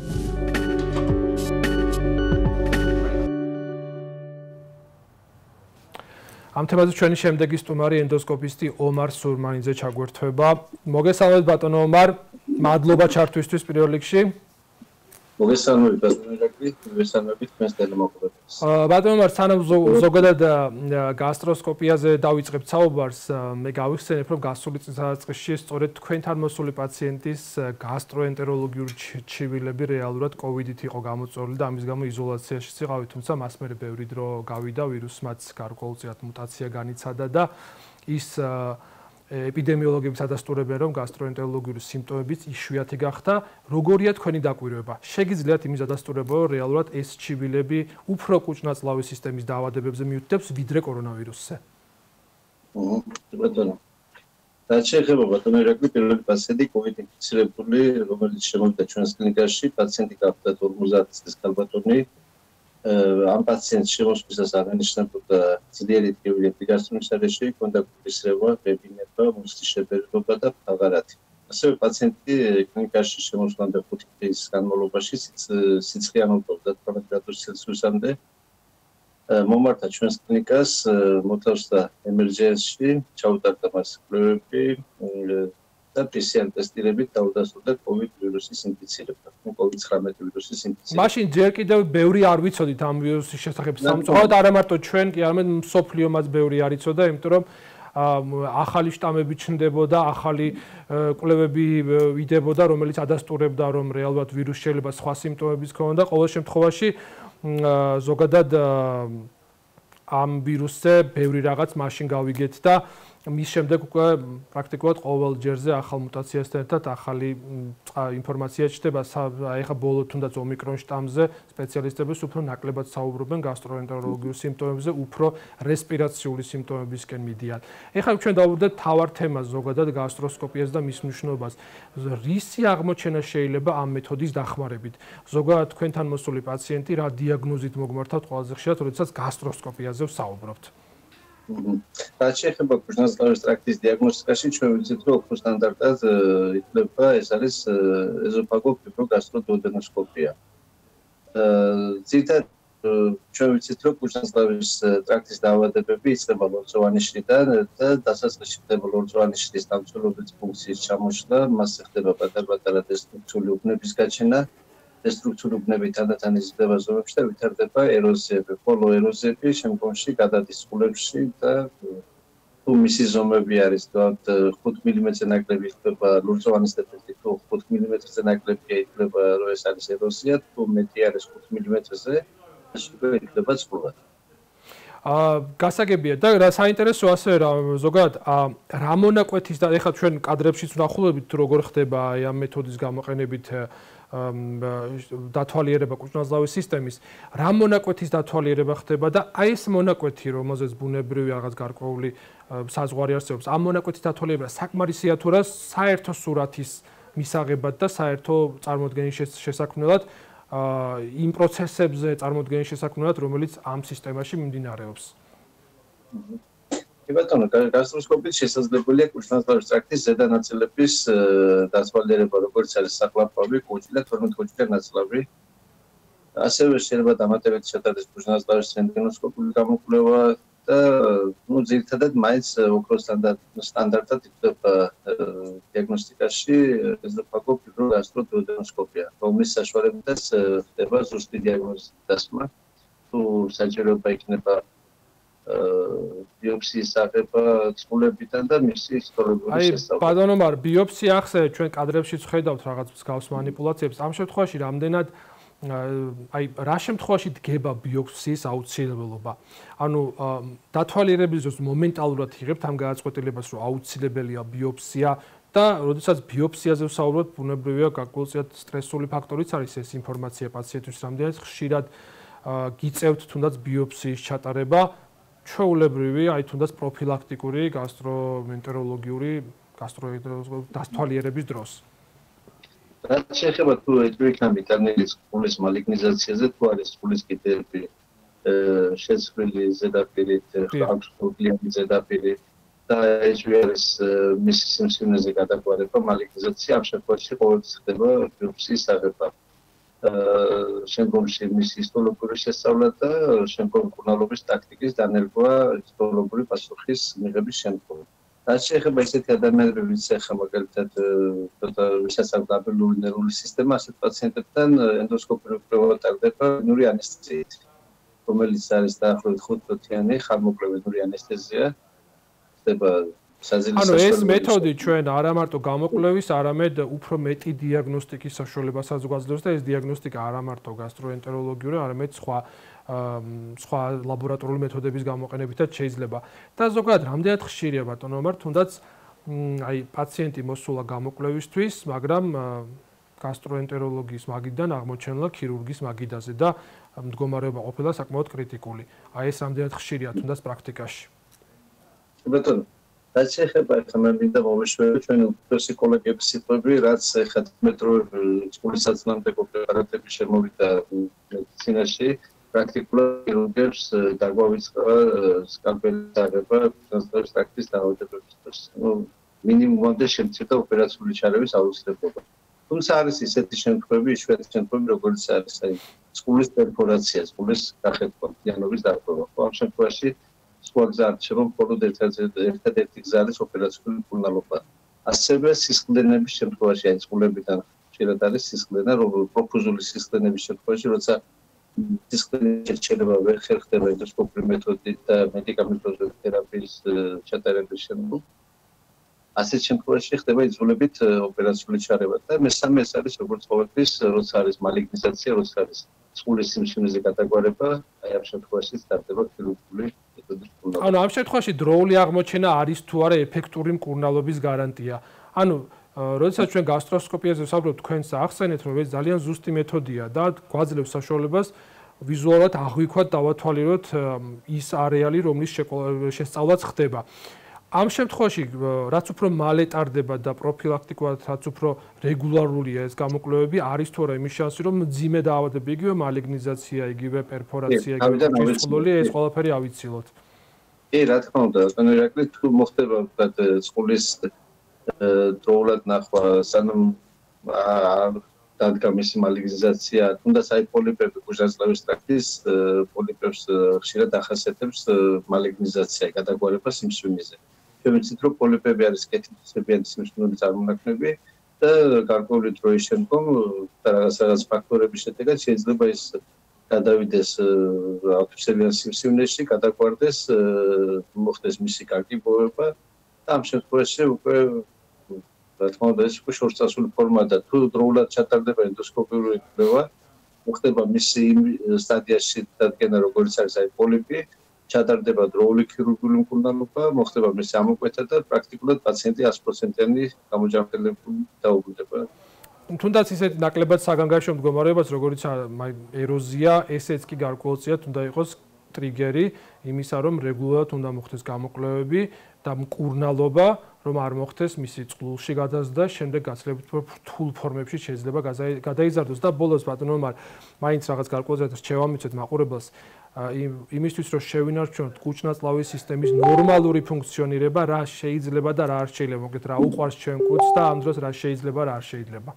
S1: ამ თემაზე ჩვენი შემდეგი სტუმარი ენდოსკოპისტი ომარ სურმანიძე ჩაგვერთვება. მოგესალმებით ბატონო ომარ, მადლობა ჩართვისთვის პირველ რიგში.
S5: მოგესალმებით ბატონო, მოგესალმებით თქვენს ტელემოყურებელს.
S1: ბატონო ომარ, სანამ ზოგადად გასტროსკოპიაზე დავიწყებთ საუბარს, მე გავიხსენებ, რომ გასული წელიწადში სწორედ თქვენთან მოსული პაციენტის გასტროენტეროლოგიური ჩივილები რეალურად კოვიდით იყო გამოწვეული და ამის გამო იზოლაციაში იყავით, თუმცა მას მერე ბევრი დრო გავიდა, ვირუსს მათ გარკვეულწილად მუტაცია განიცადა და ის ეპიდემიოლოგები ადასტურებენ, რომ გასტროენტეროლოგიური სიმპტომებიც იშვიათი გახდა. როგორია თქვენი დაკვირვება? შეგიძლიათ იმის ადასტურება, რომ რეალურად ეს ჩივილები უფრო კუჭ-ნაწლავის სისტემის დაავადებებზე მიუთითებს, ვიდრე კორონავირუსზე?
S5: ბატონო. რაც შეეხება ბატონო ირაკლი, პირველი პაციენტი კოვიდ ინფიცირებული, რომელიც შემოვიდა ჩვენს კლინიკაში, პაციენტი გახდა ორმოცდაათი წლის ქალბატონი. ამ პაციენტს შემოსვლისას აღინიშნებოდა ძლიერი ტკივილები გასტრონის არეში, ჰქონდა გულისრევა, ღებინება, მუცლის შეფერილობა და ფაღარათი. ასევე პაციენტი კლინიკაში შემოსვლამდე ხუთი დღის განმავლობაში სიცხე ამოწურდა თორმეტ გრადუს ცელსიუსამდე. მომართა ჩვენს კლინიკას, მოთავსდა ემერჯენსში, ჩაუტარდა მას კვლევები და პი სი არ ტესტირებით დაუდასტურდა კოვიდ ვირუსის ინფიცირება, კოვიდ ცხრამეტი ვირუსის ინფიცირება.
S1: მაშინ ჯერ კიდევ ბევრი არ ვიცოდით ამ ვირუსის შესახებ სამწუხაროდ, არა მარტო ჩვენ კი, არამედ მსოფლიომაც ბევრი არ იცოდა, იმიტომ რომ ახალი შტამები ჩნდებოდა, ახალი კვლევები იდებოდა, რომელიც ადასტურებდა, რომ რეალურად ვირუსს შეიძლება სხვა სიმპტომებიც ჰქონდა. ყოველ შემთხვევაში ზოგადად ამ ვირუსზე ბევრი რაღაც მაშინ გავიგეთ და მის შემდეგ უკვე პრაქტიკულად ყოველ ჯერზე ახალ მუტაციასთან ერთად ახალი ინფორმაცია ჩნდება. ეხლა ბოლო თუნდაც ომიკრონ შტამზე სპეციალისტები უფრო ნაკლებად საუბრობენ გასტროენტეროლოგიურ სიმპტომებზე, უფრო რესპირაციული სიმპტომებისკენ მიდიან. ეხლა ჩვენ დავუბრუნდეთ თავარ თემას ზოგადად გასტროსკოპიას და მის მნიშვნელობას. რისი აღმოჩენა შეიძლება ამ მეთოდის დახმარებით? ზოგადად თქვენთან მოსული პაციენტი რა დიაგნოზით მოგმართავთ ყველაზე ხშირად, როდესაც გასტროსკოპიაზე ვსაუბრობთ?
S5: რაც შეეხება კუჭ-ნაწლავის ტრაქტის დიაგნოსტიკაში, ჩვენ ვიცით, რომ უფრო სტანდარტად ითვლება ეს არის ეზოფაგოფიბროგასტროდუოდენოსკოპია. ძირითადად ჩვენ ვიცით, რომ კუჭ-ნაწლავის ტრაქტის დაავადებები იწყება ლორწოვანი შრიდან და დასაწყისში ხდება ლორწოვანი შრის დამცველობის ფუნქციის ჩამოშლა, მასზე ხდება პატარ-პატარა დესტრუქციული უბნების გაჩენა, დესტრუქციული უბნები თანდათან იზრდება ზომებში და ვითარდება ეროზიები, ხოლო ეროზიები შემდგომში გადადის წყლებში და თუ მისი ზომები არის ხუთ მილიმეტრზე ნაკლები ხდება ლორწოვანის დეფექტი, თუ ხუთ მილიმეტრზე ნაკლებია ითვლება, რომ ეს არის ეროზია, თუ მეტი არის ხუთ მილიმეტრზე, შეიძლება იქნება წყობა.
S1: აა გასაგებია და რა საინტერესო ასე რა ზოგადად რა მონაკვეთის და ეხლა ჩვენ კადრებშიც ვნახულებით როგორ ხდება აი ამ მეთოდის გამოყენებით დათვალიერება კუჭ-ნაწლავის სისტემის, რა მონაკვეთის დათვალიერება ხდება და აი ეს მონაკვეთი, რომელზეც ბუნებრივი რაღაც გარკვეული საზღვარი არსებობს, ამ მონაკვეთის დათვალიერება საკმარისია თუ რა საერთო სურათის მისაღებად და საერთო წარმოდგენის შესაქმნელად იმ პროცესებზე წარმოდგენის შესაქმნელად, რომელიც ამ სისტემაში მიმდინარეობს.
S5: კი ბატონო, გასტროსკოპით შესაძლებელია კუჭ-ნაწლავის ტრაქტის ზედა ნაწილების დათვალიერება, როგორც არის საყლაპავი, კუჭი და თორმეტ კუჭი ნაწლავი. ასევე შეიძლება დამატებითი შეტანის კუჭ-ნაწლავის რენტგენოსკოპული გამოკვლევა და ნუ ძირითადად მაინც ოქროს სტანდარტად ითვლება დიაგნოსტიკაში ესოფაგო ფიბროგასტროდუოდენოსკოპია, რომლის საშუალებითაც ხდება ზუსტი დიაგნოზის დასმა, თუ საჭიროება იქნება ბიოპსიის აღება წყლებიდან და მისი ჰისტოლოგიური შესწავლა.
S1: აი, ბატონო ომარ, ბიოპსია ახსენე, ჩვენ კადრებშიც ხედავთ რაღაც მსგავს манипуляციებს. ამ შემთხვევაში რამდენად აი რა შემთხვევაში დგება ბიოპსიის აუცილებლობა? ანუ დათვალიერების დროს მომენტალურად იღებთ ამ გადაწყვეტილებას, რომ აუცილებელია ბიოპსია და როდესაც ბიოპსიაზე ვსაუბრობთ, ბუნებრივია გარკვეულწილად სტრესული ფაქტორიც არის ეს ინფორმაცია პაციენტის რამდენად ხშირად გიწევთ თუნდაც ბიოპსიის ჩატარება. ჩვეულებრივი, აი თუნდაც პროფილაქტიკური გასტროენტეროლოგიური გასტროდათვალიერების დროს.
S5: რაც შეეხება თუ ეჭვი მიტანილი წყლის მალიგნიზაციაზე, თუ არის წყლის კიდეები შეცვლილი ზედაპირით, აქვს ფუტლიანი ზედაპირი და ეჭვი არის მისი სიმსივნეზე გადაგვარება მალიგნიზაცია, ამ შემთხვევაში ყოველთვის ხდება ბიოპსიის აღება. შემდგომში მისი ჰისტოლოგიური შესწავლა და შემდგომ მკურნალობის ტაქტიკის დანერგვა ჰისტოლოგური პასუხის მიღების შემდგომ. რაც შეეხება ისეთი ადამიანები, ვინც ეხლა მაგალითად ვისაც აქვს დაბლული ნერვული სისტემა, ასეთ პაციენტებთან ენდოსკოპიური კვლევა ტარდება ვენური ანესთეზიით, რომელიც არის დაახლოებით ხუთწუთიანი ხანმოკლევი ანესთეზია. ხდება
S1: ანუ ეს მეთოდი ჩვენ არა მარტო გამოკვლევის, არამედ უფრო მეტი დიაგნოსტიკის საშუალებასაც გვაძლევს და ეს დიაგნოსტიკა არა მარტო გასტროენტეროლოგიური, არამედ სხვა სხვა ლაბორატორიული მეთოდების გამოყენებითაც შეიძლება. და ზოგადად რამდენად ხშირია ბატონო ომარ, თუნდაც აი პაციენტი მოსულა გამოკვლევისთვის, მაგრამ გასტროენტეროლოგიის მაგიდიდან აღმოჩენილა ქირურგის მაგიდაზე და მდგომარეობა ყოფილა საკმაოდ კრიტიკული. აი ეს რამდენად ხშირია თუნდაც პრაქტიკაში.
S5: ბატონო რაც შეეხება ახლა მე მინდა მოვეშვერე ჩვენი უფროსი კოლეგების სიტყვები, რაც ახლა მეტროე წყლისაწინააღმდეგო პრეპარატები შემოვიდა მედიცინაში, პრაქტიკულად ქირურგებს დაგვავიწყდა სკალპელის აღება კუჭ-ნაწლავის ტრაქტის დაავადებების დროს. ნუ მინიმუმამდე შემცირდა ოპერაციული ჩარევის აუცილებლობა. თუმცა არის ისეთი შემთხვევები, იშვიათი შემთხვევები, როგორც არის აი წყლის პერფორაცია, წყლის გახეთქვა, მთლიანობის დარღვევა. ამ შემთხვევაში სხვა გზა არ რჩება, მხოლოდ ერთადერთი გზა არის ოპერაციული მკურნალობა. ასევე სისხლდენების შემთხვევაში, აი წყლებიდან ხშირად არის სისხლდენა, პროფუზული სისხლდენების შემთხვევაში, როცა სისხლდენის შერჩევა ვერ ხერხდება ენდოსკოპური მეთოდით და მედიკამენტოზური თერაპიის ჩატარების შემდგომ. ასეთ შემთხვევაში ხდება იძულებით ოპერაციული ჩარევა და მესამე ეს არის როგორც ყოველთვის, როცა არის მალიგნიზაცია, როცა არის წყლის სიმსივნეზე გადაგვარება, აი ამ შემთხვევაში სტარტდება ქირურგიული მეთოდის მკურნალობა.
S1: ანუ ამ შემთხვევაში დროული აღმოჩენა არის თუ არა ეფექტური მკურნალობის გარანტია. ანუ როდესაც ჩვენ გასტროსკოპიაზე ვსაუბრობთ, თქვენს ახსენეთ, რომ ეს ძალიან ზუსტი მეთოდია და გვაძლევს საშუალებას ვიზუალურად აღვიქვათ, დავათვალიეროთ ის არეალი, რომლის შესწავლაც ხდება. ამ შემთხვევაში რაც უფრო მალე ტარდება და პროფილაქტიკურად რაც უფრო რეგულარულია ეს გამოკვლევები, არის თუ არა იმის შანსი, რომ მძიმე დაავადებები, იგივე მალიგნიზაცია, იგივე პერფორაცია, იგივე წყლული, ეს ყველაფერი ავიცილოთ.
S5: კი, რა თქმა უნდა, ბატონო ირაკლი, თუ მოხდება ვთქვათ წყლის დროულად ნახვა, სანამ დადგა მისი მალიგნიზაცია, თუნდაც აი პოლიპები კუჭ-ნაწლავის ტრაქტის პოლიპებს ხშირად ახასიათებს მალიგნიზაცია, გადაგვარება სიმსივნეზე. Ვიცით, რომ პოლიპები არის კეთილსებიანი სიმსივნური წარმონაქმნები და გარკვეული დროის შემდგომ და რაღაც ფაქტორების შედეგად შეიძლება ის გადავიდეს აფიქსებიან სიმსივნეში, გადაგვარდეს, მოხდეს მისი გაგიბოვება და ამ შემთხვევაში უკვე რა თქმა უნდა ეს უკვე შორსწასული ფორმა და თუ დროულად ჩატარდება ენდოსკოპიური კვლევა, მოხდება მისი სტადიაში დადგენა როგორც არის აი პოლიპი, ჩატარდება დროული ქირურგიული მკურნალობა, მოხდება მისი ამოკვეთა და პრაქტიკულად პაციენტი sto პროცენტიანი გამოჯანმრთელებული დაუბრუნდება.
S1: თუნდაც ისეთ ნაკლებად საგანგაშო მდგომარეობას, როგორც ეროზია, ესეც კი გარკვეულწილად უნდა იყოს ტრიგერი იმისა, რომ რეგულარულად უნდა მოხდეს გამოკვლევები და მკურნალობა, რომ არ მოხდეს მისი წყლულში გადაზრდა, შემდეგ გაცილებით რთულ ფორმებში შეიძლება გადაიზარდოს და ბოლოს ბატონო ომარ, მაინც რაღაც გარკვეულწილად რჩევა მიცეთ მაყურებელს იმისთვის, რომ შევინარჩუნოთ კუჭ-ნაწლავის სისტემის ნორმალური ფუნქციონირება, რა შეიძლება და რა არ შეიძლება, მოგეთ რა უყვარს ჩვენ კუჭს და ამ დროს რა შეიძლება, რა არ შეიძლება.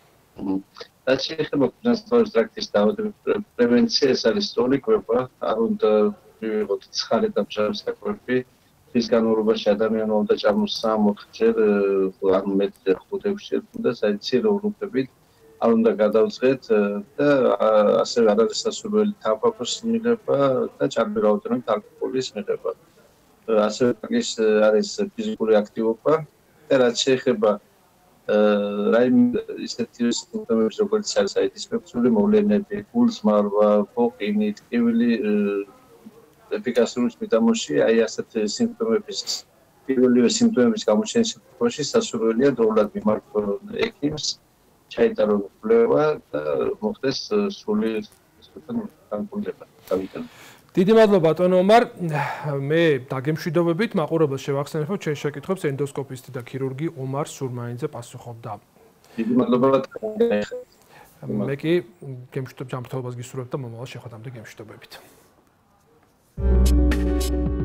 S5: რაც შეეხება კუჭ-ნაწლავის ტრაქტის დაავადებების პრევენციას, ეს არის სწორი კვლევა, არ უნდა მივიღოთ ცხარე და მჟავე საკვები. ის განმავლობაში ადამიანმა უნდა ჭამოს სამოთხჯერ, ან მეტჯერ ხუთექვსჯერ, და საერთოდ რუპებით არ უნდა გადავწყვეტ და ასევე არ არის სასურველი თამბაქოს მიღება და ჭარბი რაოდენობით ალკოჰოლის მიღება. ასევე ის არის ფიზიკური აქტივობა და რაც შეეხება რაიმე ისეთი სიმპტომები, როგორც არის აი დისპეპსიული მოვლენები, გულსმარვა, ბოყინი, ტკივილი ეფიკასური მიდამოში, აი ასეთი სიმპტომების პირველივე სიმპტომების გამოჩენის შემთხვევაში სასურველია დროულად მიმართონ ექიმს, ჩაიტარონ კვლევა და მოხდეს სრული განკურნება.
S1: დიდი მადლობა ბატონო ომარ, მე დაგემშვიდობებით, მაყურებელს შევახსენებ, რომ ჩვენ შეკითხვებს ენდოსკოპისტი და ქირურგი ომარ სურმანიძე პასუხობდა.
S5: დიდი მადლობა.
S1: მე კი გემშვიდობ ჯანმრთელობას გისურვებ და მომავალ შეხვედრამდე გემშვიდობებით. Thank you.